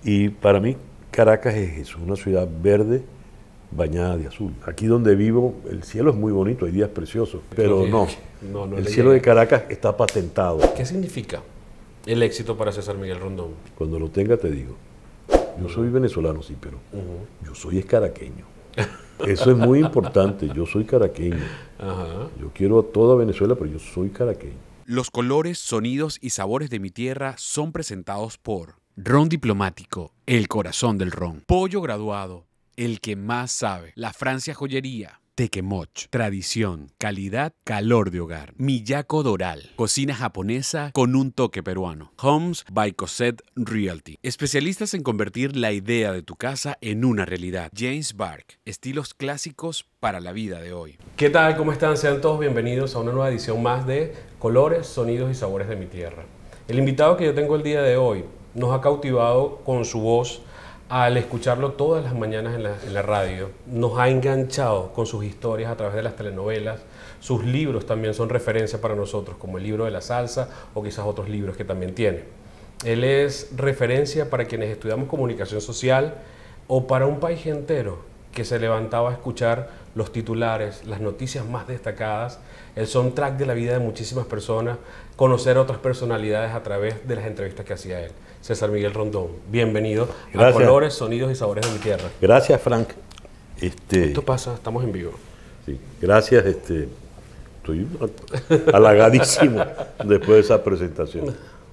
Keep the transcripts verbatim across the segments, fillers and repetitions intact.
Y para mí Caracas es eso, una ciudad verde bañada de azul. Aquí donde vivo el cielo es muy bonito, hay días preciosos, pero no, no, no el le cielo llega. de Caracas está patentado. ¿Qué significa el éxito para César Miguel Rondón? Cuando lo tenga te digo. Yo soy venezolano, sí, pero Uh-huh. yo soy caraqueño. Eso es muy importante, yo soy caraqueño. Ajá. Yo quiero a toda Venezuela, pero yo soy caraqueño. Los colores, sonidos y sabores de mi tierra son presentados por Ron Diplomático, el corazón del ron. Pollo Graduado, el que más sabe. La Francia Joyería. Tequemoch, tradición, calidad, calor de hogar. Miyako Doral, cocina japonesa con un toque peruano. Homes by Cosette Realty, especialistas en convertir la idea de tu casa en una realidad. James Bark, estilos clásicos para la vida de hoy. ¿Qué tal? ¿Cómo están? Sean todos bienvenidos a una nueva edición más de Colores, Sonidos y Sabores de mi Tierra. El invitado que yo tengo el día de hoy nos ha cautivado con su voz al escucharlo todas las mañanas en la, en la radio. Nos ha enganchado con sus historias a través de las telenovelas. Sus libros también son referencia para nosotros, como el libro de la salsa o quizás otros libros que también tiene. Él es referencia para quienes estudiamos comunicación social o para un país entero que se levantaba a escuchar los titulares, las noticias más destacadas, el soundtrack de la vida de muchísimas personas, conocer a otras personalidades a través de las entrevistas que hacía él. César Miguel Rondón, bienvenido Gracias. a Colores, Sonidos y Sabores de mi Tierra. Gracias, Frank. Este, Esto pasa, estamos en vivo. sí, gracias, este, estoy halagadísimo después de esa presentación.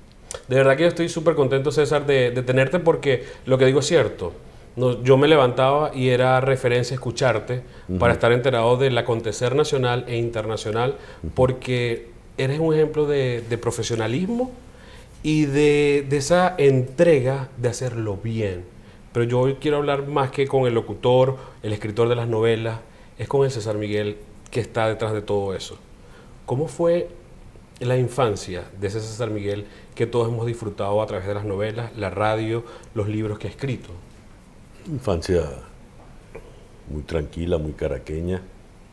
De verdad que yo estoy súper contento, César, de, de tenerte porque lo que digo es cierto. No, yo me levantaba y era referencia escucharte uh-huh. para estar enterado del acontecer nacional e internacional, uh-huh. porque eres un ejemplo de, de profesionalismo y de, de esa entrega de hacerlo bien. Pero yo hoy quiero hablar más que con el locutor, el escritor de las novelas, es con el César Miguel que está detrás de todo eso. ¿Cómo fue la infancia de ese César Miguel que todos hemos disfrutado a través de las novelas, la radio, los libros que ha escrito? Infancia muy tranquila, muy caraqueña.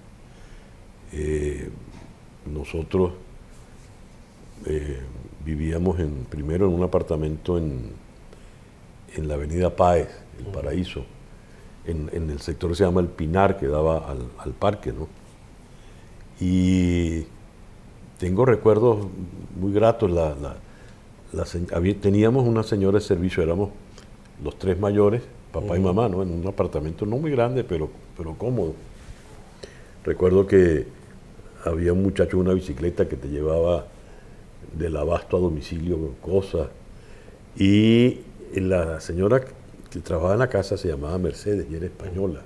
Eh, nosotros eh, vivíamos en, primero en un apartamento en, en la avenida Páez, El Paraíso, en, en el sector que se llama El Pinar, que daba al, al parque, ¿no? Y tengo recuerdos muy gratos. La, la, la, había, teníamos una señora de servicio, éramos los tres mayores, papá uh-huh. y mamá, ¿no? En un apartamento no muy grande, pero, pero cómodo. Recuerdo que había un muchacho en una bicicleta que te llevaba del abasto a domicilio cosas. Y la señora que trabajaba en la casa se llamaba Mercedes y era española.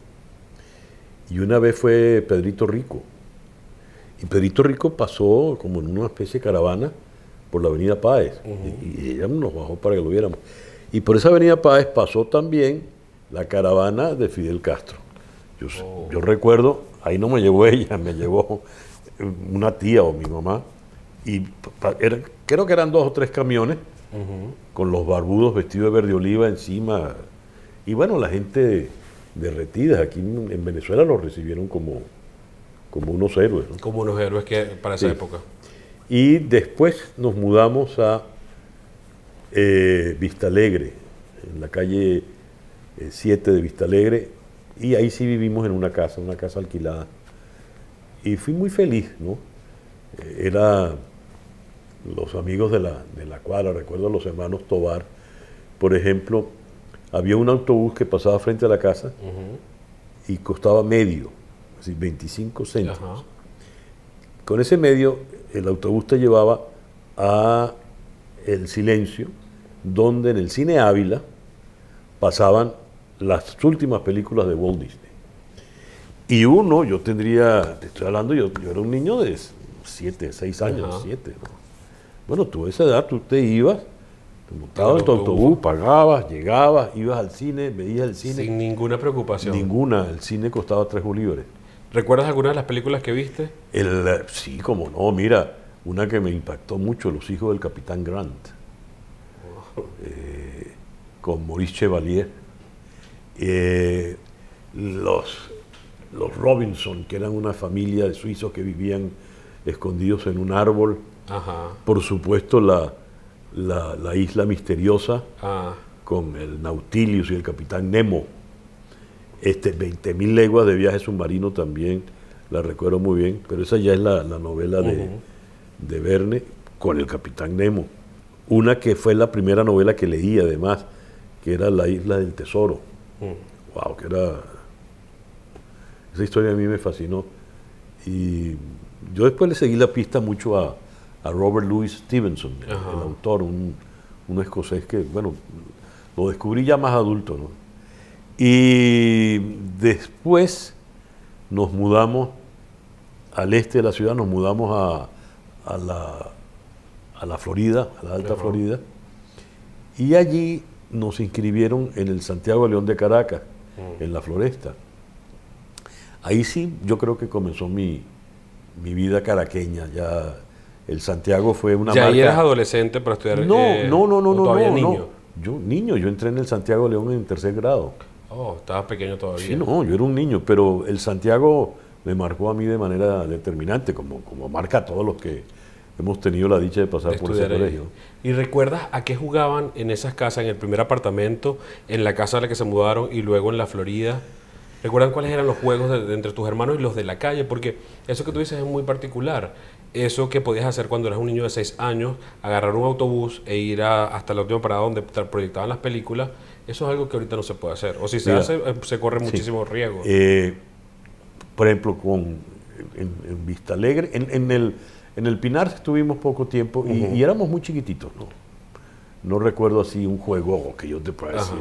Y una vez fue Pedrito Rico. Y Pedrito Rico pasó como en una especie de caravana por la avenida Páez. Uh-huh. y, y ella nos bajó para que lo viéramos. Y por esa avenida Páez pasó también la caravana de Fidel Castro. Yo, oh. yo recuerdo, ahí no me llevó ella, me llevó una tía o mi mamá. Y era, creo que eran dos o tres camiones uh-huh. con los barbudos vestidos de verde oliva encima. Y bueno, la gente derretida. Aquí en, en Venezuela los recibieron como, como unos héroes, ¿no? Como unos héroes que para esa sí. época. Y después nos mudamos a Eh, Vista Alegre, en la calle siete de Vista Alegre, y ahí sí vivimos en una casa, una casa alquilada. Y fui muy feliz, ¿no? Eh, era los amigos de la, de la cuadra, recuerdo a los hermanos Tobar, por ejemplo, había un autobús que pasaba frente a la casa uh-huh. y costaba medio, así veinticinco céntimos. Uh-huh. Con ese medio, el autobús te llevaba a El Silencio, donde en el Cine Ávila pasaban las últimas películas de Walt Disney. Y uno, yo tendría, te estoy hablando, yo, yo era un niño de siete, seis años, uh-huh. siete, ¿no? Bueno, tú a esa edad, tú te ibas, te montabas en tu autobús, pagabas, llegabas, ibas al cine, veías el cine. Sin ninguna preocupación. Ninguna, el cine costaba tres bolívares. ¿Recuerdas alguna de las películas que viste? El, sí, como no, mira, una que me impactó mucho, Los hijos del Capitán Grant, oh. eh, con Maurice Chevalier. Eh, los, los Robinson, que eran una familia de suizos que vivían escondidos en un árbol. Ajá. Por supuesto, la, la, la Isla Misteriosa, ah. con el Nautilus y el Capitán Nemo. Este, veinte mil leguas de viaje submarino también, la recuerdo muy bien, pero esa ya es la, la novela de, uh-huh. de Verne con el Capitán Nemo. Una que fue la primera novela que leí además, que era La Isla del Tesoro. Uh-huh. Wow, que era... Esa historia a mí me fascinó. Y yo después le seguí la pista mucho a, a Robert Louis Stevenson, uh-huh. el autor, un, un escocés que, bueno, lo descubrí ya más adulto, ¿no? Y después nos mudamos al este de la ciudad, nos mudamos a, a, la, a la Florida, a la Alta uh-huh. Florida, y allí nos inscribieron en el Santiago de León de Caracas, uh-huh. en la Floresta. Ahí sí, yo creo que comenzó mi, mi vida caraqueña. Ya el Santiago fue una ¿Ya marca... ¿Ya eras adolescente para estudiar? No, eh, no, no, no, no, todavía no, niño? no. Yo, niño, yo entré en el Santiago de León en tercer grado. Oh, estabas pequeño todavía. Sí, no, yo era un niño, pero el Santiago me marcó a mí de manera determinante, como, como marca a todos los que hemos tenido la dicha de pasar de por ese ahí. Colegio. ¿Y recuerdas a qué jugaban en esas casas, en el primer apartamento, en la casa a la que se mudaron y luego en la Florida? ¿Recuerdan cuáles eran los juegos de, de entre tus hermanos y los de la calle? Porque eso que tú dices es muy particular. Eso que podías hacer cuando eras un niño de seis años, agarrar un autobús e ir a, hasta la última parada donde proyectaban las películas, eso es algo que ahorita no se puede hacer. O si se Mira, hace, se corre sí. muchísimo riesgo. Eh, por ejemplo, con, en, en Vista Alegre, en, en, el, en el Pinar estuvimos poco tiempo y, uh-huh. y éramos muy chiquititos, ¿no? No recuerdo así un juego que yo te pueda decir.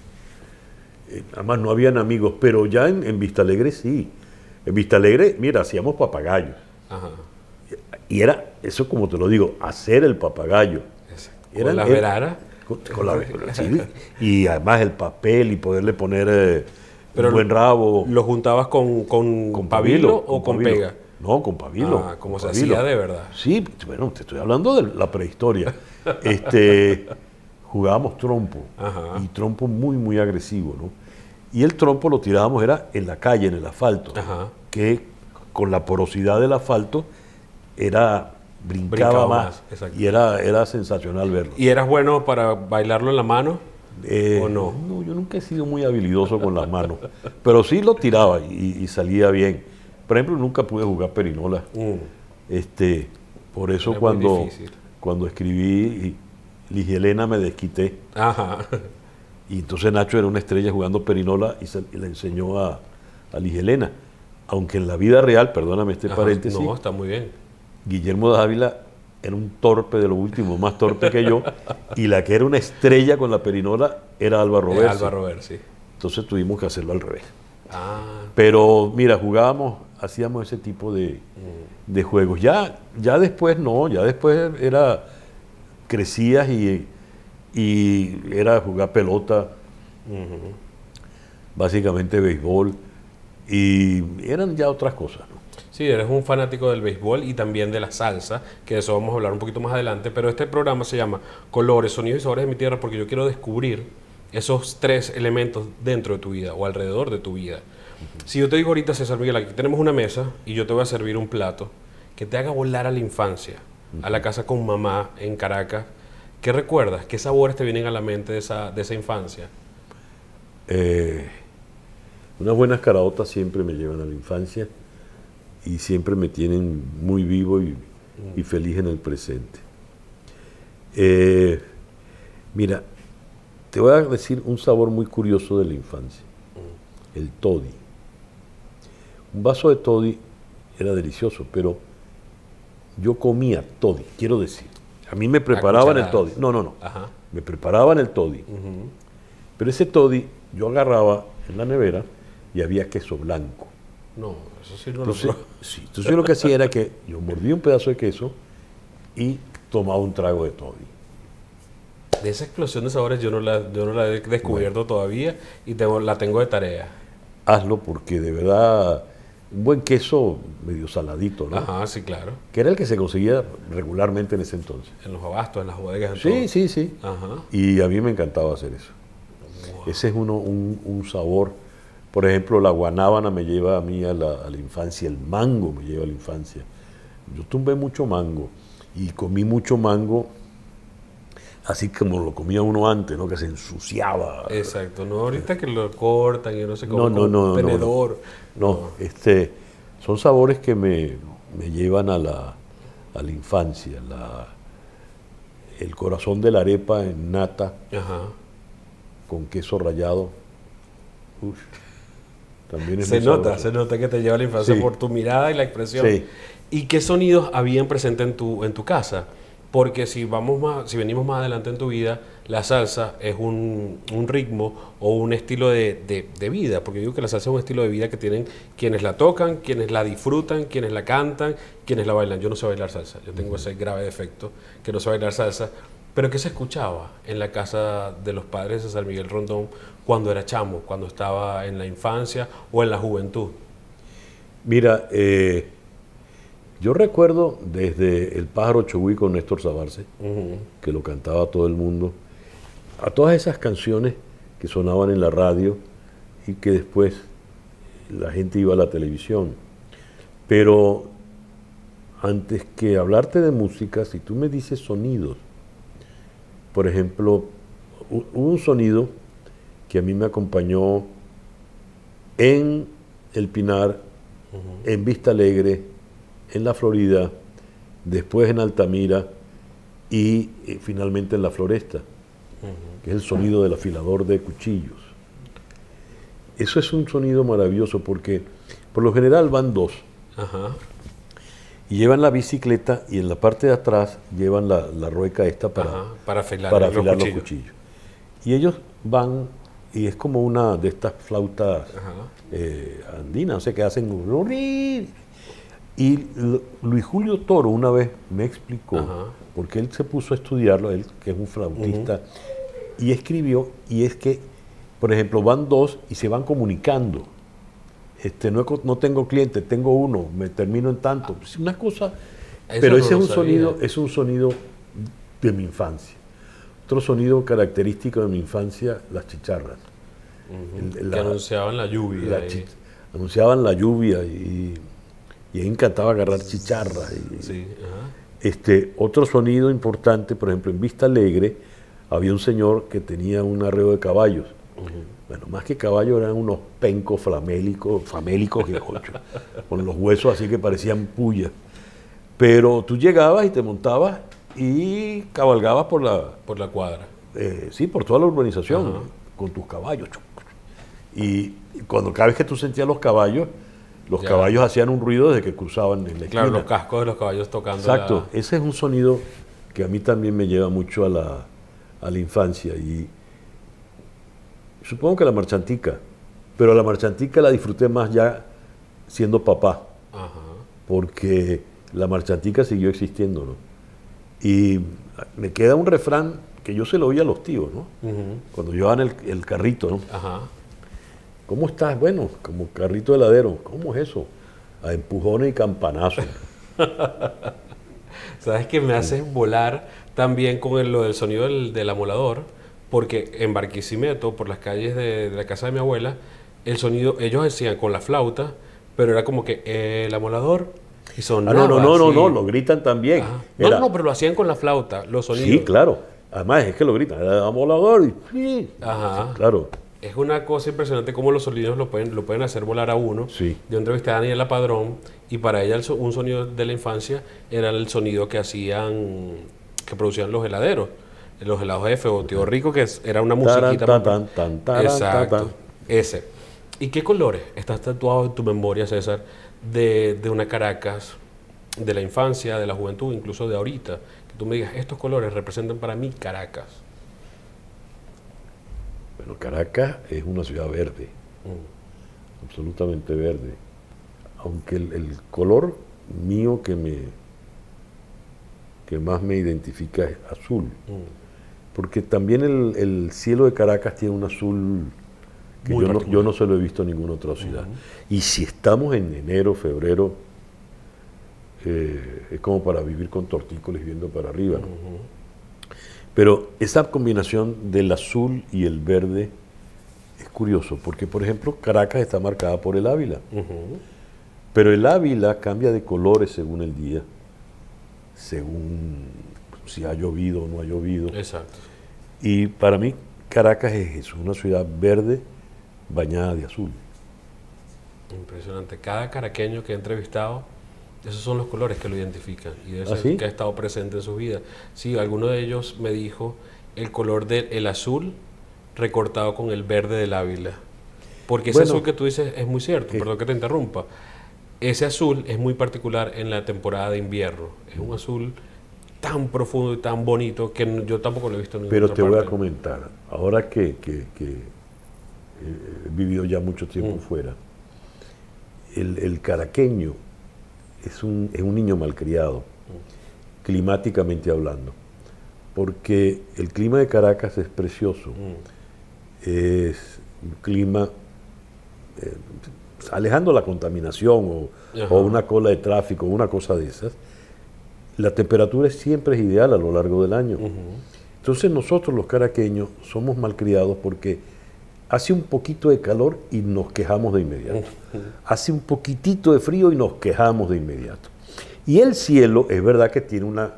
Eh, además no habían amigos, pero ya en, en Vista Alegre sí. En Vista Alegre, mira, hacíamos papagayos. Ajá. Y era, eso como te lo digo, hacer el papagayo. ¿Con Eran, la verara? Con, con la verara, sí. Y además el papel y poderle poner eh, pero un buen rabo. ¿Lo juntabas con, con, con pabilo, pabilo o con, con pabilo. Pega? No, con pabilo. Ah, como con se pabilo. hacía de verdad. Sí, bueno, te estoy hablando de la prehistoria. este, jugábamos trompo. Ajá. Y trompo muy, muy agresivo, ¿no? Y el trompo lo tirábamos era en la calle, en el asfalto. Ajá. Que con la porosidad del asfalto era brincaba, brincaba más, más y era, era sensacional verlo. ¿Y eras bueno para bailarlo en la mano eh, o no? No, yo nunca he sido muy habilidoso con las manos, pero sí lo tiraba y, y salía bien. Por ejemplo, nunca pude jugar perinola. Mm. Este, por eso era cuando, cuando escribí Ligielena me desquité. Ajá. Y entonces Nacho era una estrella jugando perinola y, se, y le enseñó a, a Ligielena. Aunque en la vida real, perdóname este Ajá, paréntesis. No, está muy bien. Guillermo de Ávila era un torpe de lo último, más torpe que yo, y la que era una estrella con la perinola era Alba Roberts. Alba Roberts, sí. Entonces tuvimos que hacerlo al revés. Ah. Pero mira, jugábamos, hacíamos ese tipo de, mm. de juegos. Ya, ya después no, ya después era, crecías y, y era jugar pelota, uh-huh. básicamente béisbol, y eran ya otras cosas, ¿no? Sí, eres un fanático del béisbol y también de la salsa, que de eso vamos a hablar un poquito más adelante, pero este programa se llama Colores, Sonidos y Sabores de mi Tierra porque yo quiero descubrir esos tres elementos dentro de tu vida o alrededor de tu vida. Uh-huh. Si yo te digo ahorita, César Miguel, aquí tenemos una mesa y yo te voy a servir un plato que te haga volar a la infancia, uh-huh. a la casa con mamá en Caracas, ¿qué recuerdas? ¿Qué sabores te vienen a la mente de esa, de esa infancia? Eh, unas buenas caraotas siempre me llevan a la infancia. Y siempre me tienen muy vivo y, y feliz en el presente. Eh, mira, te voy a decir un sabor muy curioso de la infancia. El toddy. Un vaso de toddy era delicioso, pero yo comía toddy, quiero decir. A mí me preparaban el toddy. No, no, no. Ajá. Me preparaban el toddy. Uh-huh. Pero ese toddy yo agarraba en la nevera y había queso blanco. No, eso sí no entonces, lo sí, entonces yo lo que hacía era que yo mordía un pedazo de queso y tomaba un trago de toddy. De esa explosión de sabores yo no la, yo no la he descubierto bueno. todavía y tengo, la tengo de tarea. Hazlo porque de verdad, un buen queso medio saladito, ¿no? Ajá, sí, claro. Que era el que se conseguía regularmente en ese entonces. En los abastos, en las bodegas. En sí, todo. sí, sí. Ajá. Y a mí me encantaba hacer eso. Wow. Ese es uno, un, un sabor. Por ejemplo, la guanábana me lleva a mí a la, a la infancia, el mango me lleva a la infancia. Yo tumbé mucho mango y comí mucho mango. así como lo comía uno antes, ¿no? Que se ensuciaba. Exacto, no ahorita que lo cortan y no sé cómo, No, no, no, un tenedor. No, no, este, son sabores que me, me llevan a la, a la infancia, la, el corazón de la arepa en nata, Ajá. con queso rallado. Uf, también es Se muy nota, sabroso. se nota que te lleva a la infancia Sí. por tu mirada y la expresión. Sí. ¿Y qué sonidos habían presente en tu, en tu casa? Porque si vamos más, si venimos más adelante en tu vida, la salsa es un, un ritmo o un estilo de, de, de vida, porque yo digo que la salsa es un estilo de vida que tienen quienes la tocan, quienes la disfrutan, quienes la cantan, quienes la bailan. Yo no sé bailar salsa, yo tengo ese grave defecto, que no sé bailar salsa. Pero ¿qué se escuchaba en la casa de los padres de César Miguel Rondón cuando era chamo, cuando estaba en la infancia o en la juventud? Mira, eh, yo recuerdo desde El pájaro Chogui con Néstor Sabarce, Uh-huh. que lo cantaba todo el mundo, a todas esas canciones que sonaban en la radio y que después la gente iba a la televisión. Pero antes que hablarte de música, si tú me dices sonidos, por ejemplo, hu- hubo un sonido que a mí me acompañó en El Pinar, Uh-huh. en Vista Alegre, en la Florida, después en Altamira y eh, finalmente en la Floresta, Uh-huh. que es el sonido del afilador de cuchillos. Eso es un sonido maravilloso porque por lo general van dos Ajá. y llevan la bicicleta y en la parte de atrás llevan la, la rueca esta para, Ajá, para afilar, para los, afilar los cuchillos. cuchillos. Y ellos van, y es como una de estas flautas Ajá. eh, andinas, o sea, que hacen... Y Lu- Luis Julio Toro una vez me explicó, Ajá. porque él se puso a estudiarlo, él que es un flautista, y escribió, y es que, por ejemplo, van dos y se van comunicando. Este, no, he co- no tengo cliente, tengo uno, me termino en tanto. Es una cosa, Eso pero no ese lo es un sabía. sonido, es un sonido de mi infancia. Otro sonido característico de mi infancia, las chicharras. Uh-huh. El- que la- anunciaban la lluvia. La y- chi- anunciaban la lluvia y, y a mí me encantaba agarrar chicharras. Y, Sí, ajá. este, otro sonido importante, por ejemplo, en Vista Alegre había un señor que tenía un arreo de caballos. Bueno, más que caballos eran unos pencos famélicos, famélicos viejochos, con los huesos así que parecían puyas. Pero tú llegabas y te montabas y cabalgabas por la, Por la cuadra. eh, sí, por toda la urbanización, Ajá. con tus caballos. Y cuando cada vez que tú sentías los caballos, los Ya. caballos hacían un ruido desde que cruzaban en la esquina. Claro, los cascos de los caballos tocando. Exacto, la- ese es un sonido que a mí también me lleva mucho a la, a la infancia. Y supongo que la marchantica, pero la marchantica la disfruté más ya siendo papá, Ajá. porque la marchantica siguió existiendo, ¿no? Y me queda un refrán que yo se lo oí a los tíos, ¿no? Ujú. Cuando llevaban el, el carrito, ¿no? Ajá. ¿Cómo estás? Bueno, como carrito heladero. ¿Cómo es eso? A empujones y campanazos. Sabes que me haces volar también con el- lo del sonido del, del amolador, porque en Barquisimeto, por las calles de, de la casa de mi abuela, el sonido, ellos decían con la flauta, pero era como que eh, el amolador y Ah, sonaba. no, no, no, no, así. no, lo gritan también. Ajá. No, Era- no, pero lo hacían con la flauta, los sonidos. Sí, claro. Además es que lo gritan. Era amolador y... sí. Ajá. Claro. Es una cosa impresionante cómo los sonidos lo pueden, lo pueden hacer volar a uno. Sí. Yo entrevisté a Daniela Padrón y para ella el so- un sonido de la infancia era el sonido que hacían, que producían los heladeros. Los helados F o Tío Rico, que es- era una Taran, musiquita. tan, tan, tan, taran, Exacto. tan, tan. Ese. ¿Y qué colores estás tatuado en tu memoria, César, de, de una Caracas, de la infancia, de la juventud, incluso de ahorita? Que tú me digas, estos colores representan para mí Caracas. Bueno, Caracas es una ciudad verde, Mm. absolutamente verde. Aunque el, el color mío que me que más me identifica es azul. Mm. Porque también el, el cielo de Caracas tiene un azul que Muy yo no, particular. yo no se lo he visto en ninguna otra ciudad. Y si estamos en enero, febrero, eh, es como para vivir con tortícolis viendo para arriba, ¿no? Pero esa combinación del azul y el verde es curioso, porque por ejemplo Caracas está marcada por el Ávila, Ujú. pero el Ávila cambia de colores según el día, según si ha llovido o no ha llovido. Exacto. Y para mí Caracas es eso, una ciudad verde bañada de azul. Impresionante. Cada caraqueño que he entrevistado, esos son los colores que lo identifican y debe ¿Ah, ser sí? que ha estado presente en su vida. Sí, alguno de ellos me dijo el color del azul recortado con el verde del Ávila. Porque ese Bueno, azul que tú dices es muy cierto, eh, perdón que te interrumpa. Ese azul es muy particular en la temporada de invierno. Es un azul tan profundo y tan bonito que n- yo tampoco lo he visto en ninguna Pero otra te voy a parte. comentar, ahora que, que- que, eh, he vivido ya mucho tiempo Mm. fuera, el, el caraqueño es un, es un niño malcriado, climáticamente hablando, porque el clima de Caracas es precioso, Mm. es un clima eh, alejando la contaminación o, Ajá. o una cola de tráfico, una cosa de esas. La temperatura siempre es ideal a lo largo del año. Ujú. Entonces nosotros los caraqueños somos malcriados porque hace un poquito de calor y nos quejamos de inmediato. Hace un poquitito de frío y nos quejamos de inmediato. Y el cielo es verdad que tiene una,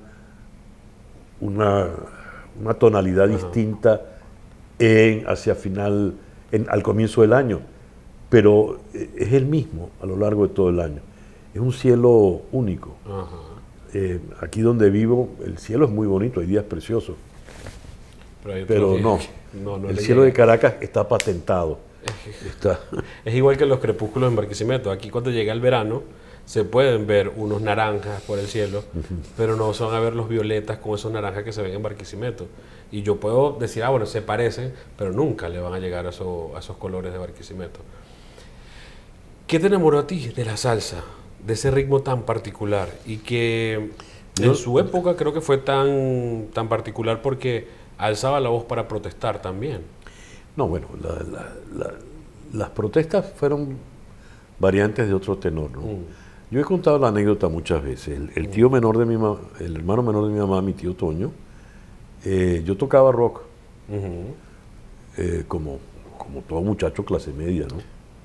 una, una tonalidad Ajá. distinta en, hacia final, en- al comienzo del año, pero eh, es el mismo a lo largo de todo el año. Es un cielo único. Ajá. Eh, aquí donde vivo, el cielo es muy bonito, hay días preciosos, Pero, hay otros pero días no, que no, no el le cielo de llega. Caracas está patentado. Está, Es igual que los crepúsculos en Barquisimeto. Aquí cuando llega el verano se pueden ver unos naranjas por el cielo, pero no se van a ver los violetas con esos naranjas que se ven en Barquisimeto. Y yo puedo decir, ah, bueno, se parecen, pero nunca le van a llegar a, eso- a esos colores de Barquisimeto. ¿Qué te enamoró a ti de la salsa, de ese ritmo tan particular? Y que Yo- en su época creo que fue tan, tan particular porque alzaba la voz para protestar también. no, bueno, la- la- la- las protestas fueron variantes de otro tenor, ¿no? Mm. Yo he contado la anécdota muchas veces. El, el tío menor de mi mamá, el hermano menor de mi mamá, mi tío Toño, eh, yo tocaba rock Ujú. eh, como, como todo muchacho clase media, ¿no?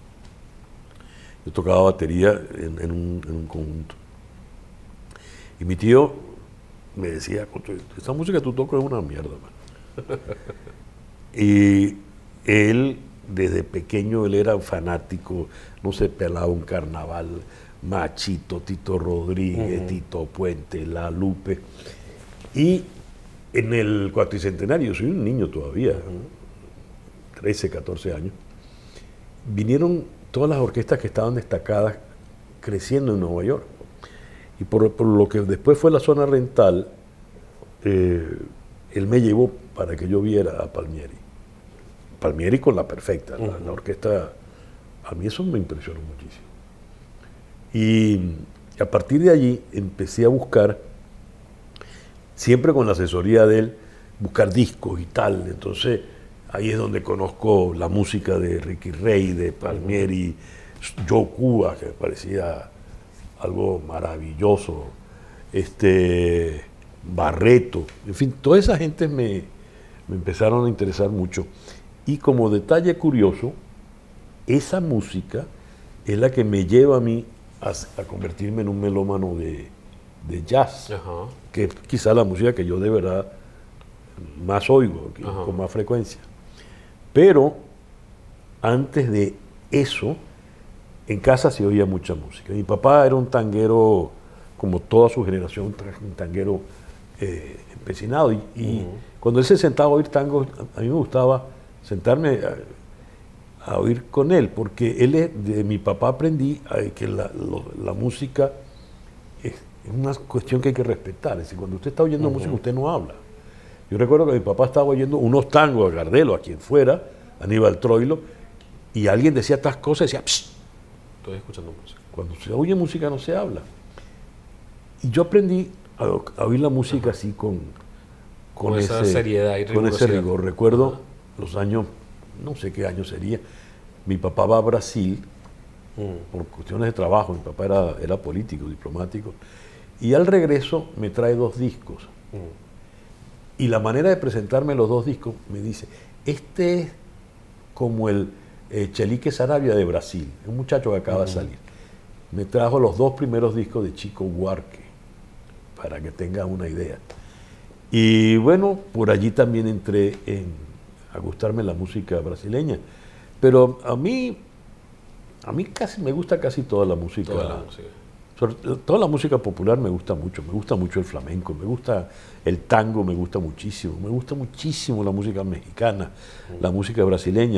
Yo tocaba batería en, en un, en un conjunto. Y mi tío me decía, esa música que tú tocas es una mierda, man". Y él, desde pequeño, él era fanático, no se pelaba un carnaval, Machito, Tito Rodríguez, Ujú. Tito Puente, La Lupe. Y en el cuatricentenario, yo soy un niño todavía, trece, catorce años, vinieron todas las orquestas que estaban destacadas creciendo en Nueva York. Y por, por lo que después fue la zona rental, eh, él me llevó para que yo viera a Palmieri. Palmieri con la perfecta, la, la orquesta, a mí eso me impresionó muchísimo. Y a partir de allí empecé a buscar, siempre con la asesoría de él, buscar discos y tal. Entonces ahí es donde conozco la música de Ricky Ray, de Palmieri, Joe Cuba, que me parecía algo maravilloso, este, Barreto, en fin, toda esa gente me, me empezaron a interesar mucho. Y como detalle curioso, esa música es la que me lleva a mí a, a convertirme en un melómano de, de jazz, Ajá. que es quizá la música que yo de verdad más oigo, que- Ajá. con más frecuencia. Pero antes de eso, en casa se oía mucha música. Mi papá era un tanguero, como toda su generación, un tanguero eh, empecinado. Y, y Ujú. cuando él se sentaba a oír tango, a mí me gustaba sentarme a, a oír con él, porque él es- de mi papá aprendí eh, que la, lo- la música es, es una cuestión que hay que respetar. Es decir, cuando usted está oyendo música, usted no habla. Yo recuerdo que mi papá estaba oyendo unos tangos a Gardelo, a quien fuera, Aníbal Troilo, y alguien decía estas cosas y decía, "Psst". Estoy escuchando música. Cuando se oye música no se habla. Y yo aprendí a, a oír la música así con, Con esa seriedad y con ese rigurosidad. rigor. Recuerdo Ajá. los años, no sé qué año sería, mi papá va a Brasil Mm. por cuestiones de trabajo, mi papá era, era político, diplomático, y al regreso me trae dos discos. Mm. Y la manera de presentarme los dos discos me dice, este es como el eh, Chelique Sarabia de Brasil, un muchacho que acaba de salir. Me trajo los dos primeros discos de Chico Buarque, para que tenga una idea. Y bueno, por allí también entré en, a gustarme la música brasileña. Pero a mí, a mí casi me gusta casi toda la música. Toda la música. Sobre, toda la música popular me gusta mucho. Me gusta mucho el flamenco, me gusta el tango, me gusta muchísimo. Me gusta muchísimo la música mexicana, mm. la música brasileña.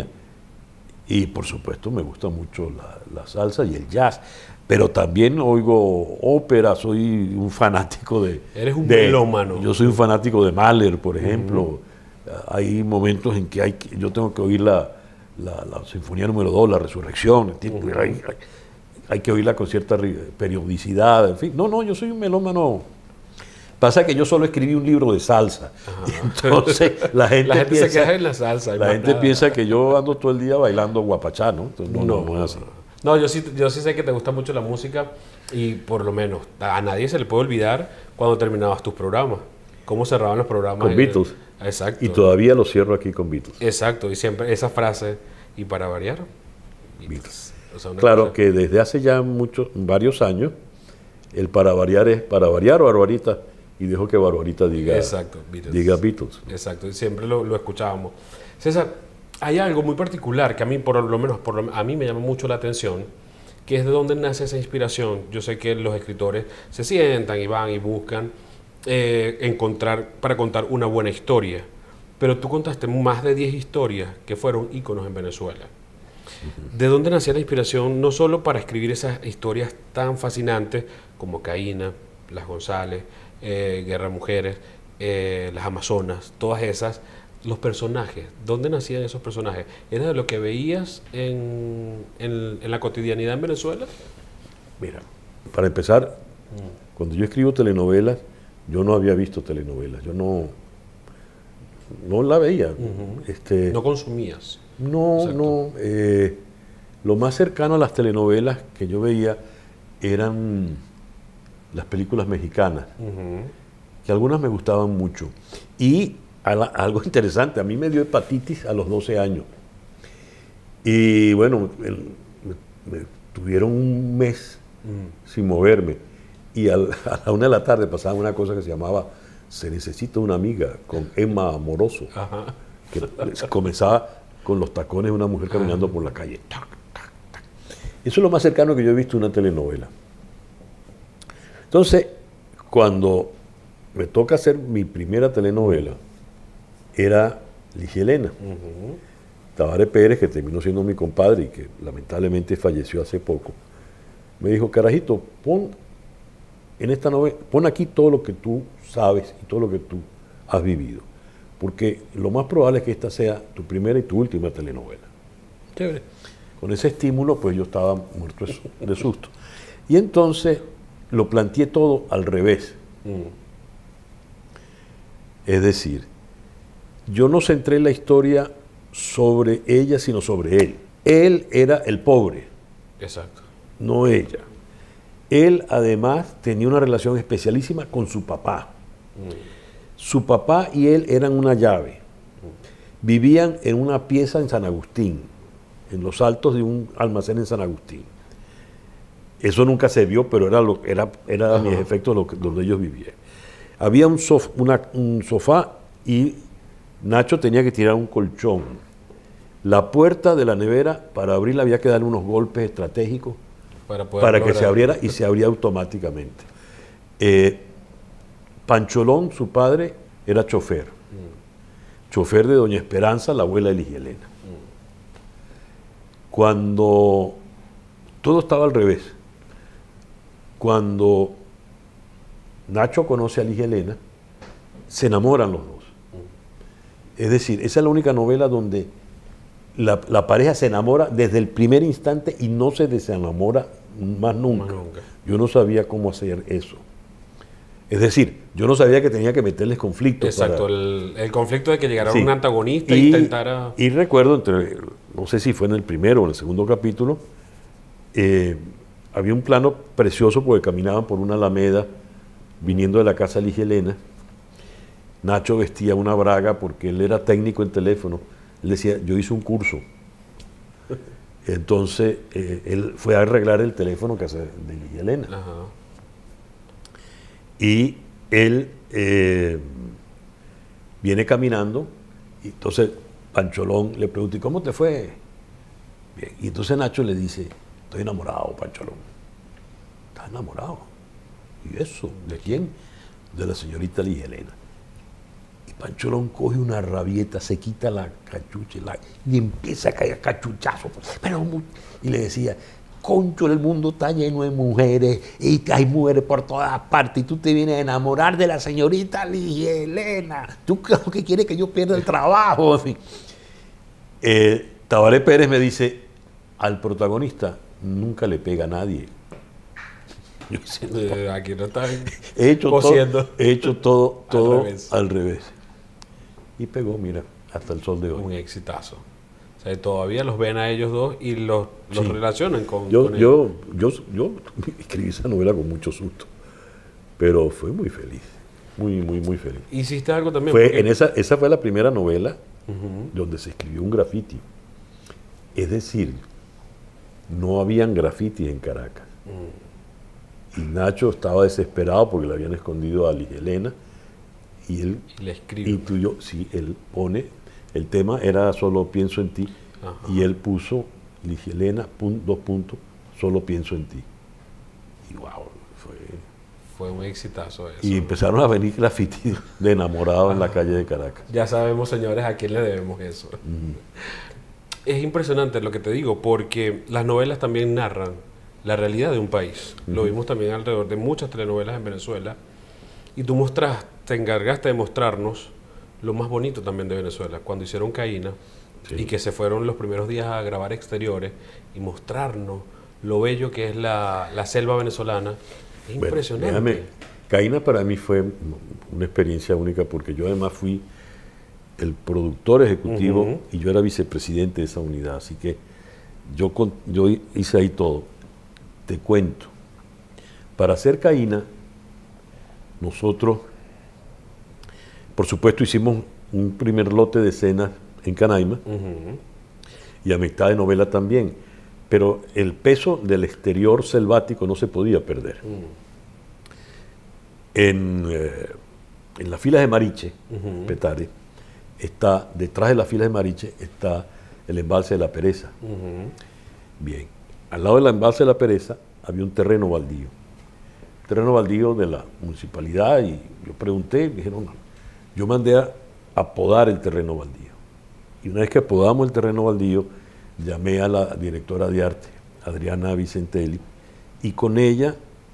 Y por supuesto me gusta mucho la, la salsa y el jazz. Pero también oigo ópera, soy un fanático de... Eres un de, melómano. Yo soy un fanático de Mahler, por ejemplo. Uh-huh. Hay momentos en que, hay que yo tengo que oír la, la, la Sinfonía número dos, La Resurrección. Uh-huh. hay, hay, hay que oírla con cierta periodicidad, en fin. No, no, yo soy un melómano. Pasa que yo solo escribí un libro de salsa. Entonces la gente, la gente piensa, se queda en la salsa. La gente nada. piensa que yo ando todo el día bailando guapachá, ¿no? Entonces, no, no, no, no es así. No, yo sí, yo sí sé que te gusta mucho la música y por lo menos a nadie se le puede olvidar cuando terminabas tus programas. ¿Cómo cerraban los programas? Con Beatles. Exacto. Y todavía lo cierro aquí con Beatles. Exacto, y siempre esa frase, y para variar, Beatles. Beatles. O sea, claro cosa... que desde hace ya muchos, varios años, el para variar es para variar o Barbarita, y dejo que Barbarita diga, Exacto, Beatles. diga Beatles. Exacto, y siempre lo, lo escuchábamos. César, hay algo muy particular que a mí, por lo menos por lo, a mí me llama mucho la atención, que es de dónde nace esa inspiración. Yo sé que los escritores se sientan y van y buscan eh, encontrar para contar una buena historia, pero tú contaste más de diez historias que fueron íconos en Venezuela. Uh-huh. ¿De dónde nacía la inspiración no solo para escribir esas historias tan fascinantes como Caína, Las González, eh, Guerra Mujeres, eh, Las Amazonas, todas esas? Los personajes, ¿dónde nacían esos personajes? ¿Era de lo que veías en, en, en la cotidianidad en Venezuela? Mira, para empezar, mm. cuando yo escribo telenovelas, yo no había visto telenovelas, yo no, no la veía. Uh-huh. este, ¿No consumías? No, Exacto. no. Eh, lo más cercano a las telenovelas que yo veía eran las películas mexicanas, uh-huh. que algunas me gustaban mucho. Y algo interesante, a mí me dio hepatitis a los doce años. Y bueno, el, me, me tuvieron un mes mm. sin moverme. Y al, a la una de la tarde pasaba una cosa que se llamaba Se necesita una amiga, con Emma Amoroso. Ajá. Que comenzaba con los tacones de una mujer caminando Ajá. por la calle. Tac, tac, tac. Eso es lo más cercano que yo he visto a una telenovela. Entonces, cuando me toca hacer mi primera telenovela, era Ligia Elena. Uh-huh. Tabaré Pérez, que terminó siendo mi compadre y que lamentablemente falleció hace poco, me dijo, carajito, pon en esta novela, pon aquí todo lo que tú sabes y todo lo que tú has vivido, porque lo más probable es que esta sea tu primera y tu última telenovela. Chévere. Con ese estímulo, pues yo estaba muerto de susto. Y entonces lo planteé todo al revés. Uh-huh. Es decir, yo no centré la historia sobre ella, sino sobre él. Él era el pobre. Exacto. No ella. Él, además, tenía una relación especialísima con su papá. Mm. Su papá y él eran una llave. Mm. Vivían en una pieza en San Agustín, en los altos de un almacén en San Agustín. Eso nunca se vio, pero era, lo, era, era a mis efectos lo que, donde ellos vivían. Había un, sof, una, un sofá y Nacho tenía que tirar un colchón. La puerta de la nevera, para abrirla había que darle unos golpes estratégicos para, para que se abriera y se abría automáticamente. Eh, Pancholón, su padre, era chofer. Mm. Chofer de Doña Esperanza, la abuela de Ligia Elena. Mm. Cuando todo estaba al revés, cuando Nacho conoce a Ligia Elena, se enamoran los dos. Es decir, esa es la única novela donde la, la pareja se enamora desde el primer instante y no se desenamora más nunca. Más nunca. Yo no sabía cómo hacer eso. Es decir, yo no sabía que tenía que meterles conflictos. Exacto, para... el, el conflicto de que llegara sí. un antagonista e intentara... Y recuerdo, entre, no sé si fue en el primero o en el segundo capítulo, eh, había un plano precioso porque caminaban por una alameda viniendo de la casa de Ligia Elena. Nacho vestía una braga porque él era técnico en teléfono. Él decía, yo hice un curso. Entonces, eh, él fue a arreglar el teléfono que hace de Ligia Elena. Ajá. Y él, eh, viene caminando y entonces Pancholón le pregunta, ¿y cómo te fue? Bien. Y entonces Nacho le dice, estoy enamorado, Pancholón. ¿Estás enamorado? ¿Y eso? ¿De quién? De la señorita Ligia Elena. Y Pancholón coge una rabieta, se quita la cachucha y, la, y empieza a caer cachuchazo. Pero, y le decía, concho, el mundo está lleno de mujeres y hay mujeres por todas partes y tú te vienes a enamorar de la señorita Ligia Elena. ¿Tú claro que quieres que yo pierda el trabajo? En fin. Eh, Tabaré Pérez me dice, al protagonista nunca le pega a nadie. Yo diciendo, Eh, aquí no está he hecho cosiendo. todo, he hecho todo, todo Al al, revés. al revés. Y pegó, mira, hasta el sol de hoy. Un exitazo. O sea, todavía los ven a ellos dos y los, los Sí. relacionan con, Yo, con ellos. yo, yo, yo escribí esa novela con mucho susto, pero fue muy feliz, muy, muy, muy feliz. Hiciste algo también. Fue porque- en esa, esa fue la primera novela Ujú. donde se escribió un graffiti. Es decir, no habían grafitis en Caracas. Y Nacho estaba desesperado porque le habían escondido a Ligia Elena y él Y le escribo. intuyó, sí, él pone, el tema era Solo pienso en ti, Ajá. y él puso Ligia Elena, pun- dos puntos, solo pienso en ti. Y wow, fue... Fue un exitazo eso. Y empezaron a venir grafitis de enamorados en la calle de Caracas. Ya sabemos, señores, a quién le debemos eso. Es impresionante lo que te digo, porque las novelas también narran la realidad de un país. Lo vimos también alrededor de muchas telenovelas en Venezuela. Y tú mostraste, te encargaste de mostrarnos lo más bonito también de Venezuela, cuando hicieron Caína, Sí. y que se fueron los primeros días a grabar exteriores y mostrarnos lo bello que es la, la selva venezolana. Es Bueno, impresionante. déjame, Caína para mí fue una experiencia única porque yo además fui el productor ejecutivo Ujú. y yo era vicepresidente de esa unidad, así que yo, con- yo hice ahí todo. Te cuento, para hacer Caína, nosotros, por supuesto, hicimos un primer lote de escenas en Canaima Ujú. y a mitad de novela también, pero el peso del exterior selvático no se podía perder. En, eh, en las filas de Mariche, Ujú. Petare, está, detrás de las filas de Mariche está el embalse de la Pereza. Ujú. Bien, al lado del embalse de la Pereza había un terreno baldío. Terreno baldío de la municipalidad y yo pregunté y me dijeron, no. Yo mandé a apodar el terreno baldío. Y una vez que apodamos el terreno baldío, llamé a la directora de arte, Adriana Vicentelli, y con ella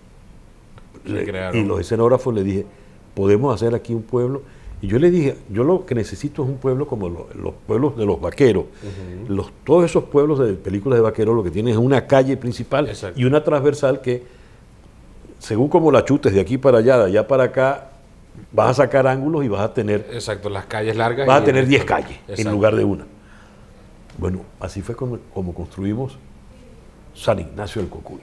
Le crearon. y los escenógrafos le dije, podemos hacer aquí un pueblo. Y yo le dije, yo lo que necesito es un pueblo como lo- los pueblos de los vaqueros. Los, todos esos pueblos de películas de vaqueros lo que tienen es una calle principal Exacto. y una transversal que, según como la chutes de aquí para allá, de allá para acá, vas a sacar ángulos y vas a tener, Exacto, las calles largas. vas a y- tener diez calles en Exacto. lugar de una. Bueno, así fue como, como construimos San Ignacio del Cocuy.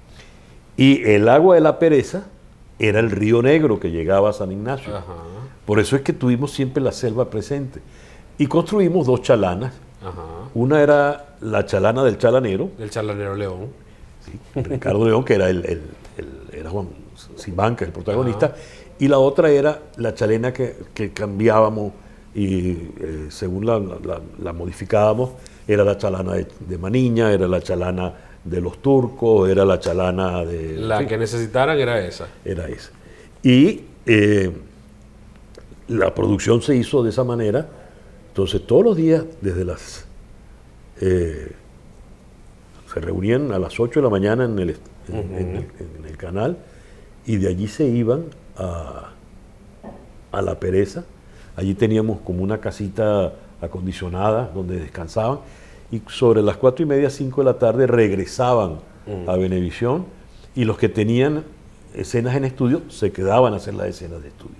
Y el agua de la Pereza era el río Negro que llegaba a San Ignacio. Ajá, Por eso es que tuvimos siempre la selva presente. Y construimos dos chalanas. ajá. Una era la chalana del chalanero, Del charlanero León. ¿sí? Ricardo León, que era, el, el- el- era Juan Simanca, el protagonista, y la otra era la chalena que, que cambiábamos y eh, según la, la- la modificábamos, era la chalana de, de Maniña, era la chalana de los turcos, era la chalana de... La en fin, que necesitaran era esa. era esa. Y eh, la producción se hizo de esa manera. Entonces todos los días, desde las... eh, se reunían a las ocho de la mañana en el, est- en- en el, en el canal y de allí se iban a, a La Pereza. Allí teníamos como una casita acondicionada donde descansaban y sobre las cuatro y media, cinco de la tarde regresaban a Venevisión y los que tenían escenas en estudio se quedaban a hacer las escenas de estudio.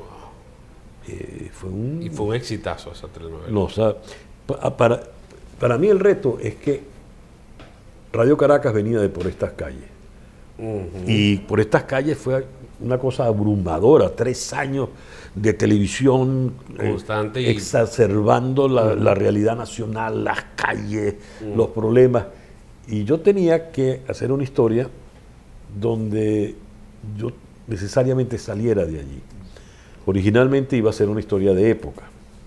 Eh, fue un, Y fue un exitazo esa telenovela. no, o sea, pa- para, para mí el reto es que Radio Caracas venía de por estas calles. Ujú. Y por estas calles fue una cosa abrumadora, tres años de televisión eh, Constante y- exacerbando la, la realidad nacional, las calles, los problemas. Y yo tenía que hacer una historia donde yo necesariamente saliera de allí. Originalmente iba a ser una historia de época,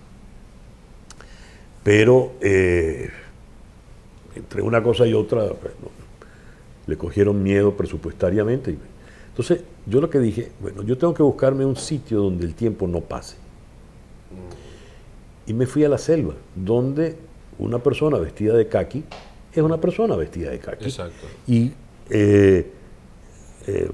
pero eh, entre una cosa y otra bueno, le cogieron miedo presupuestariamente. Entonces yo lo que dije, bueno, yo tengo que buscarme un sitio donde el tiempo no pase. Y me fui a la selva, donde una persona vestida de caqui es una persona vestida de caqui. Exacto. Y eh, eh,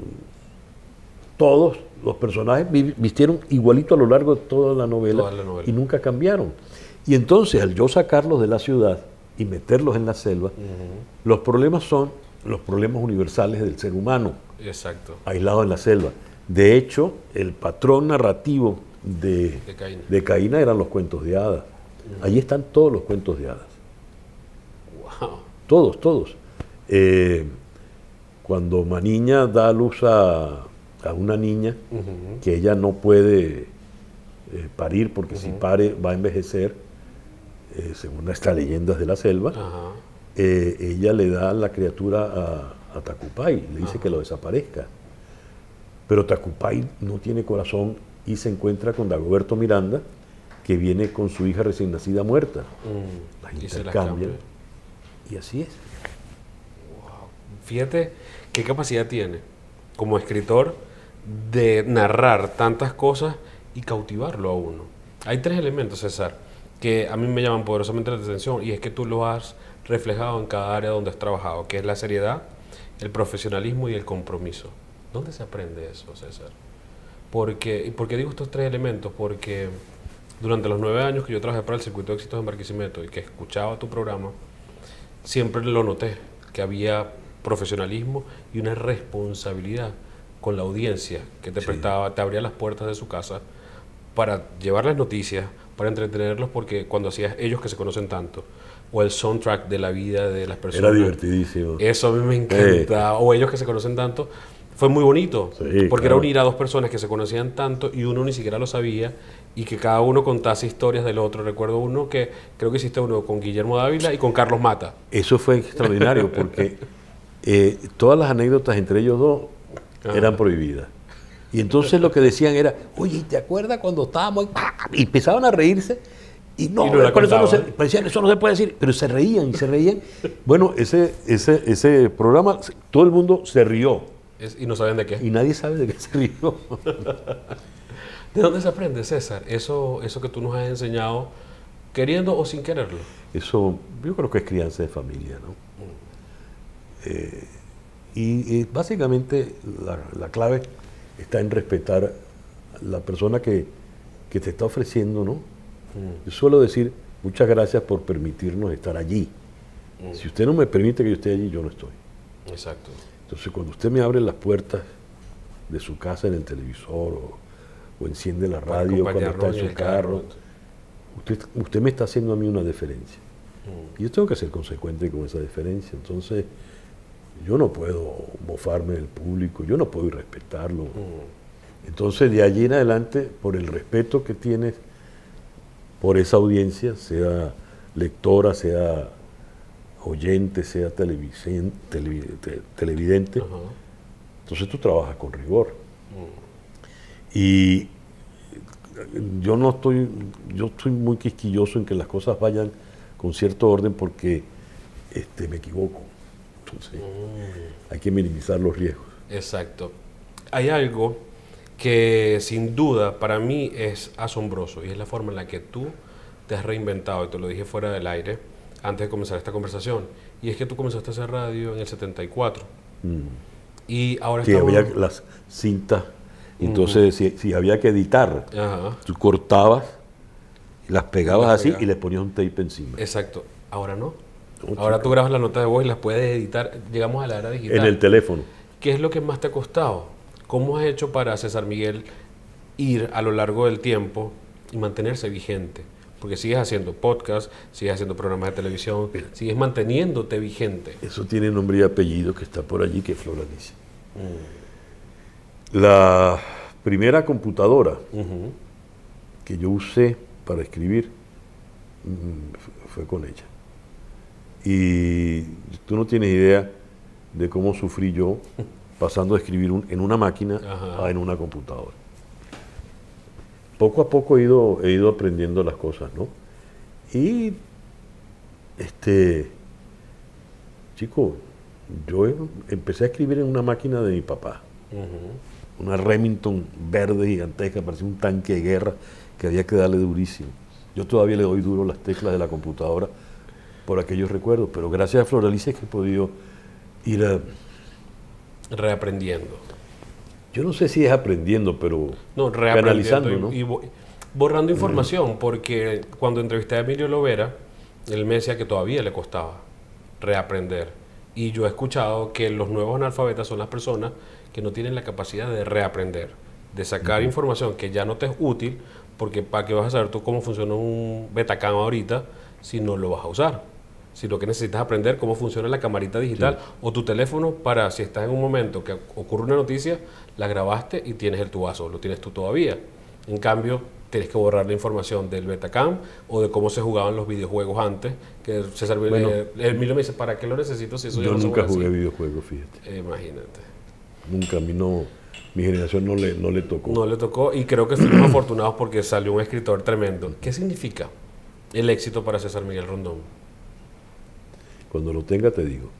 todos los personajes vistieron igualito a lo largo de toda la novela, Toda la novela. y nunca cambiaron. Y entonces, al yo sacarlos de la ciudad y meterlos en la selva, uh-huh. los problemas son los problemas universales del ser humano. Exacto. Aislado en la selva. De hecho, el patrón narrativo de, de, Caína. de Caína eran los cuentos de hadas. Uh-huh. Allí están todos los cuentos de hadas. Wow. Todos, todos. Eh, cuando Maniña da a luz a, a una niña, uh-huh. que ella no puede eh, parir porque uh-huh. si pare va a envejecer, eh, según estas leyendas de la selva, uh-huh. eh, ella le da la criatura a, a Tacupay, le dice uh-huh. que lo desaparezca. Pero Tacupay no tiene corazón y se encuentra con Dagoberto Miranda, que viene con su hija recién nacida muerta. Uh-huh. Las intercambian. Y así es. Wow. Fíjate qué capacidad tiene como escritor de narrar tantas cosas y cautivarlo a uno. Hay tres elementos, César, que a mí me llaman poderosamente la atención, y es que tú lo has reflejado en cada área donde has trabajado, que es la seriedad, el profesionalismo y el compromiso. ¿Dónde se aprende eso, César? Porque, ¿y por qué digo estos tres elementos? Porque durante los nueve años que yo trabajé para el Circuito de Éxitos en Barquisimeto y que escuchaba tu programa, siempre lo noté, que había profesionalismo y una responsabilidad con la audiencia que te sí. prestaba, te abría las puertas de su casa para llevar las noticias, para entretenerlos, porque cuando hacías Ellos que se conocen tanto, o el soundtrack de la vida de las personas. Era divertidísimo. Eso a mí me encanta. Sí. O Ellos que se conocen tanto, fue muy bonito, sí, porque claro. era unir a dos personas que se conocían tanto y uno ni siquiera lo sabía, y que cada uno contase historias del otro. Recuerdo uno que creo que hiciste uno con Guillermo Dávila y con Carlos Mata. Eso fue extraordinario, porque eh, todas las anécdotas entre ellos dos Ajá. eran prohibidas. Y entonces lo que decían era, oye, ¿te acuerdas cuando estábamos? Y empezaban a reírse, y no, y no pero eso, no se, decían, eso no se puede decir, pero se reían y se reían. Bueno, ese, ese, ese programa, todo el mundo se rió. Es, y no saben de qué. Y nadie sabe de qué se rió. ¿De dónde se aprende, César? Eso, eso que tú nos has enseñado, queriendo o sin quererlo. Eso, yo creo que es crianza de familia, ¿no? Mm. Eh, y, y básicamente la, la clave está en respetar a la persona que, que te está ofreciendo, ¿no? Mm. Yo suelo decir, muchas gracias por permitirnos estar allí. Mm. Si usted no me permite que yo esté allí, yo no estoy. Exacto. Entonces, cuando usted me abre las puertas de su casa en el televisor o, o enciende la radio cuando está en su carro, usted, usted me está haciendo a mí una deferencia. Mm. Y yo tengo que ser consecuente con esa deferencia. Entonces, yo no puedo mofarme del público, yo no puedo irrespetarlo. Mm. Entonces, de allí en adelante, por el respeto que tienes por esa audiencia, sea lectora, sea oyente, sea televidente, televidente, uh-huh. entonces tú trabajas con rigor. Uh-huh. Y yo no estoy, yo estoy muy quisquilloso en que las cosas vayan con cierto orden, porque este, me equivoco. Entonces, uh-huh. hay que minimizar los riesgos. Exacto. Hay algo que sin duda para mí es asombroso, y es la forma en la que tú te has reinventado, y te lo dije fuera del aire antes de comenzar esta conversación, y es que tú comenzaste a hacer radio en el setenta y cuatro. Mm. Y ahora sí, estamos... había las cintas, entonces uh-huh. si, si había que editar, uh-huh. tú cortabas, las pegabas las así pegabas. Y le ponías un tape encima. Exacto. Ahora no. no ahora chica. Tú grabas la nota de voz y las puedes editar. Llegamos a la era digital. En el teléfono. ¿Qué es lo que más te ha costado? ¿Cómo has hecho para, César Miguel, ir a lo largo del tiempo y mantenerse vigente? Porque sigues haciendo podcast, sigues haciendo programas de televisión, Mira, sigues manteniéndote vigente. Eso tiene nombre y apellido, que está por allí, que es Floralicia. Mm. La primera computadora uh-huh. que yo usé para escribir mmm, fue con ella. Y tú no tienes idea de cómo sufrí yo pasando a escribir un, en una máquina uh-huh. a en una computadora. poco a poco he ido, he ido aprendiendo las cosas, ¿no? Y, este, chico, yo empecé a escribir en una máquina de mi papá, uh-huh. una Remington verde gigantesca, parecía un tanque de guerra que había que darle durísimo. Yo todavía le doy duro las teclas de la computadora por aquellos recuerdos, pero gracias a Floralicia es que he podido ir a... reaprendiendo. Yo no sé si es aprendiendo, pero no, canalizando, y, ¿no? y borrando información, porque cuando entrevisté a Emilio Lovera, él me decía que todavía le costaba reaprender. Y yo he escuchado que los nuevos analfabetas son las personas que no tienen la capacidad de reaprender, de sacar uh-huh. información que ya no te es útil, porque ¿para qué vas a saber tú cómo funciona un Betacam ahorita si no lo vas a usar? Si lo que necesitas aprender cómo funciona la camarita digital sí. o tu teléfono para, si estás en un momento que ocurre una noticia, la grabaste y tienes el tubazo, lo tienes tú todavía. En cambio, tienes que borrar la información del Betacam o de cómo se jugaban los videojuegos antes, que César bueno, eh, Emilio me dice, ¿para qué lo necesito si eso yo ya no nunca se jugué así? videojuegos, fíjate. Eh, imagínate. Nunca, a mí no, mi generación no le, no le tocó. No le tocó y creo que fuimos afortunados porque salió un escritor tremendo. ¿Qué significa el éxito para César Miguel Rondón? Cuando lo tenga te digo.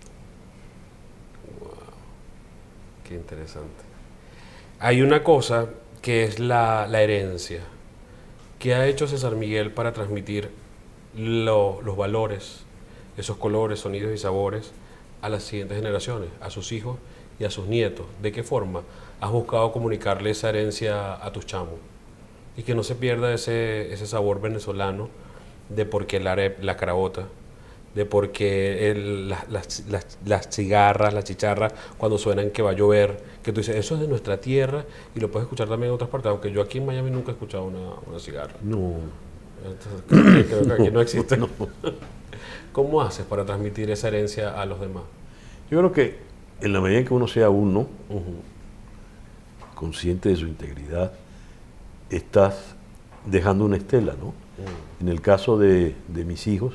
Wow, qué interesante. Hay una cosa que es la, la herencia. ¿Qué ha hecho César Miguel para transmitir lo, los valores, esos colores, sonidos y sabores a las siguientes generaciones, a sus hijos y a sus nietos? ¿De qué forma has buscado comunicarle esa herencia a tus chamos? Y que no se pierda ese, ese sabor venezolano de por qué la, la carabota, de por qué el, la, las, las, las cigarras, las chicharras, cuando suenan que va a llover, que tú dices, eso es de nuestra tierra y lo puedes escuchar también en otras partes, aunque yo aquí en Miami nunca he escuchado una, una cigarra. No. Entonces, creo, creo que aquí no existe. No. ¿Cómo haces para transmitir esa herencia a los demás? Yo creo que en la medida en que uno sea uno, uh-huh. consciente de su integridad, estás dejando una estela, ¿no? Uh-huh. En el caso de, de mis hijos,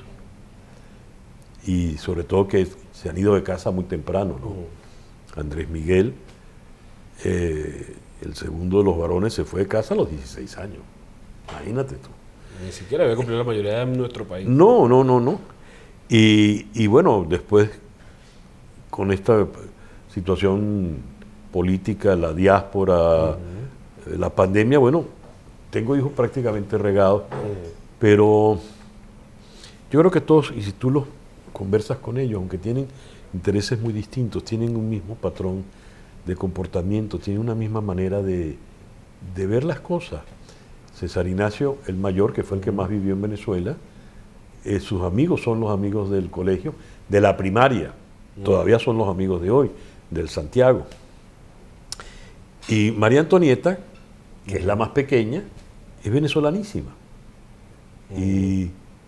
y sobre todo que se han ido de casa muy temprano, ¿no? Uh-huh. Andrés Miguel, eh, el segundo de los varones, se fue de casa a los dieciséis años. Imagínate tú. Ni siquiera había cumplido la mayoría de nuestro país. No, no, no, no. Y, y bueno, después, con esta situación política, la diáspora, uh-huh. la pandemia, bueno, tengo hijos prácticamente regados, uh-huh. pero yo creo que todos, y si tú los conversas con ellos, aunque tienen intereses muy distintos, tienen un mismo patrón de comportamiento, tienen una misma manera de, de ver las cosas. César Ignacio, el mayor, que fue el que más vivió en Venezuela, eh, sus amigos son los amigos del colegio, de la primaria, uh-huh. todavía son los amigos de hoy, del Santiago. Y María Antonieta, que uh-huh. es la más pequeña, es venezolanísima. Uh-huh. Y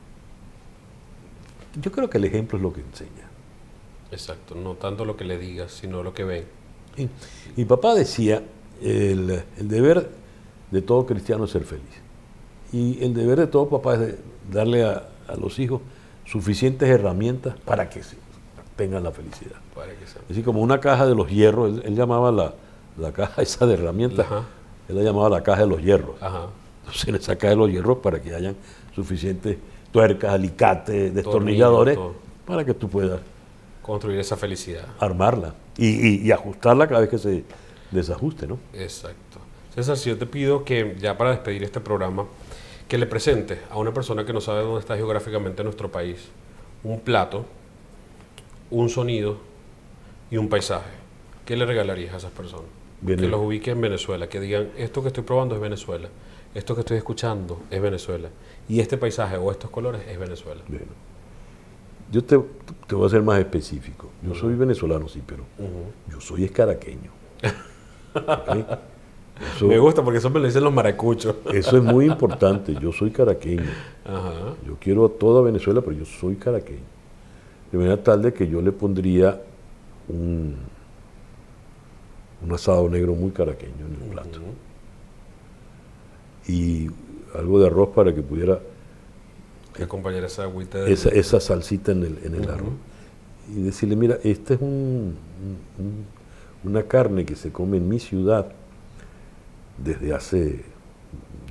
yo creo que el ejemplo es lo que enseña. Exacto, no tanto lo que le digas, sino lo que ven. Y mi papá decía, el, el deber de todo cristiano es ser feliz. Y el deber de todo papá es de darle a, a los hijos suficientes herramientas para que se, tengan la felicidad. Para que sea. Así como una caja de los hierros, él, él llamaba la, la caja esa de herramientas, Ajá. él la llamaba la caja de los hierros. Ajá. Entonces en esa caja de los hierros para que hayan suficientes tuercas, alicates, destornilladores, Tornillo, para que tú puedas construir esa felicidad. Armarla y, y, y ajustarla cada vez que se desajuste, ¿no? Exacto. César, si yo te pido que, ya para despedir este programa, que le presentes a una persona que no sabe dónde está geográficamente nuestro país, un plato, un sonido y un paisaje, ¿qué le regalarías a esas personas? Bien, que los ubique en Venezuela, que digan, esto que estoy probando es Venezuela, esto que estoy escuchando es Venezuela, y este paisaje o estos colores es Venezuela. Bien. Yo te, te voy a ser más específico. Yo uh-huh. soy venezolano, sí, pero uh-huh. yo soy escaraqueño. ¿Okay? Eso, me gusta porque eso me lo dicen los maracuchos. Eso es muy importante. Yo soy caraqueño. Ajá. Yo quiero a toda Venezuela, pero yo soy caraqueño. De manera tal de que yo le pondría un, un asado negro muy caraqueño en el plato. Uh-huh. Y algo de arroz para que pudiera que acompañar esa agüita de esa, esa salsita en el, en el uh-huh. arroz. Y decirle, mira, esta es un, un, una carne que se come en mi ciudad desde hace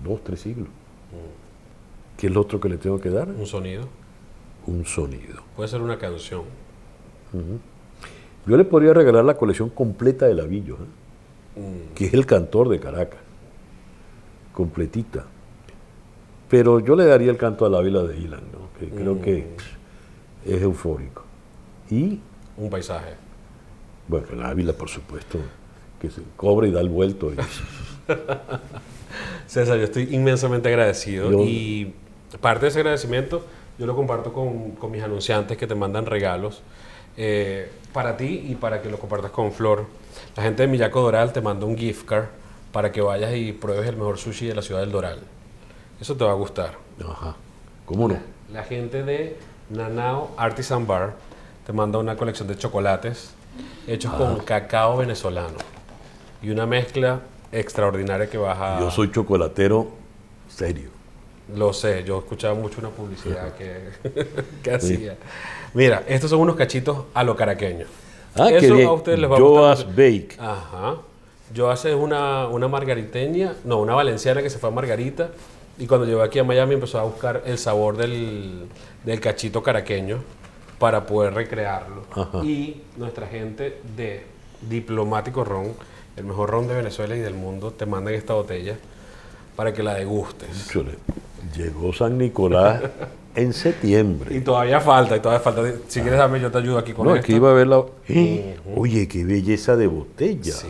dos, tres siglos. Mm. ¿Qué es lo otro que le tengo que dar? Un sonido. Un sonido. Puede ser una canción. Uh-huh. Yo le podría regalar la colección completa de Lavillo, ¿eh? mm. que es el cantor de Caracas, completita. Pero yo le daría el canto a la Ávila de Dylan, ¿no? que mm. creo que es eufórico. Y un paisaje. Bueno, la Ávila, por supuesto, que se cobra y da el vuelto. Y... César, yo estoy inmensamente agradecido yo... y parte de ese agradecimiento yo lo comparto con, con mis anunciantes que te mandan regalos eh, para ti y para que lo compartas con Flor. La gente de Miyako Doral te manda un gift card para que vayas y pruebes el mejor sushi de la ciudad del Doral. Eso te va a gustar. Ajá. ¿Cómo no? La, la gente de Nanao Artisan Bar te manda una colección de chocolates hechos ah. con cacao venezolano y una mezcla extraordinaria que vas a... Yo soy chocolatero serio. Lo sé, yo escuchaba mucho una publicidad que, que hacía. Sí. Mira, estos son unos cachitos a lo caraqueño. Ah, eso qué bien. A ustedes les va a Joas Bake. Ajá. Joas es una, una margariteña, no, una valenciana que se fue a Margarita y cuando llegó aquí a Miami empezó a buscar el sabor del, del cachito caraqueño para poder recrearlo. Ajá. Y nuestra gente de Diplomático Ron, el mejor ron de Venezuela y del mundo, te mandan esta botella para que la degustes. Chole. Llegó San Nicolás en septiembre. Y todavía falta, y todavía falta. Si quieres darme, yo te ayudo aquí con no, esto. No, aquí iba a ver la... Uh-huh. Oye, qué belleza de botella. Sí.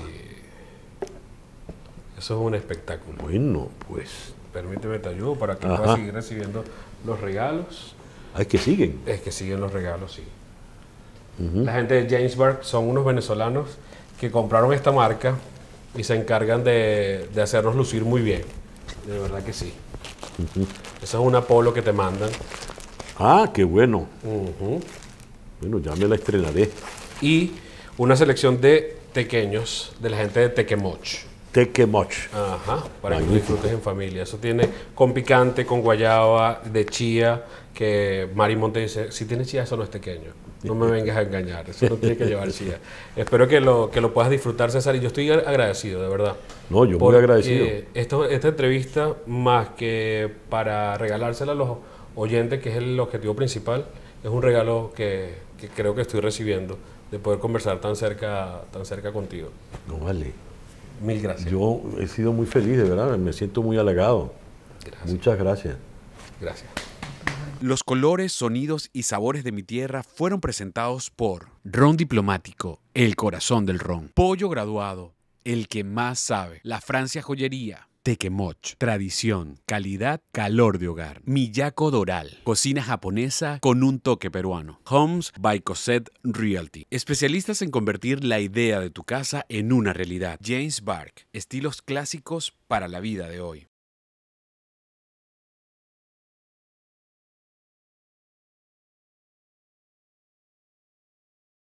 Eso es un espectáculo. Bueno, pues... Permíteme, te ayudo para que puedas seguir recibiendo los regalos. Ah, es que siguen. Es que siguen los regalos, sí. Uh-huh. La gente de James Bar son unos venezolanos que compraron esta marca y se encargan de, de hacernos lucir muy bien. De verdad que sí. Uh-huh. Esa es una polo que te mandan. Ah, qué bueno. Uh-huh. Bueno, ya me la estrenaré. Y una selección de tequeños de la gente de Tequemoch. Tequemoch. Ajá, para Magnífico. Que lo disfrutes en familia. Eso tiene con picante, con guayaba, de chía, que Mari Monte dice, si tiene chía eso no es tequeño. No me vengas a engañar, eso no tiene que llevar chía. Espero que lo, que lo puedas disfrutar, César, y yo estoy agradecido, de verdad. No, yo muy agradecido. Esto, esta entrevista, más que para regalársela a los oyentes, que es el objetivo principal, es un regalo que, que creo que estoy recibiendo, de poder conversar tan cerca, tan cerca contigo. No vale. Mil gracias. Yo he sido muy feliz, de verdad, me siento muy halagado. Gracias. Muchas gracias. Gracias. Los colores, sonidos y sabores de mi tierra fueron presentados por Ron Diplomático, el corazón del ron. Pollo Graduado, el que más sabe. La Francia Joyería. Tequemoch, tradición, calidad, calor de hogar. Miyako Doral, cocina japonesa con un toque peruano. Homes by Cosette Realty, especialistas en convertir la idea de tu casa en una realidad. James Bark, estilos clásicos para la vida de hoy.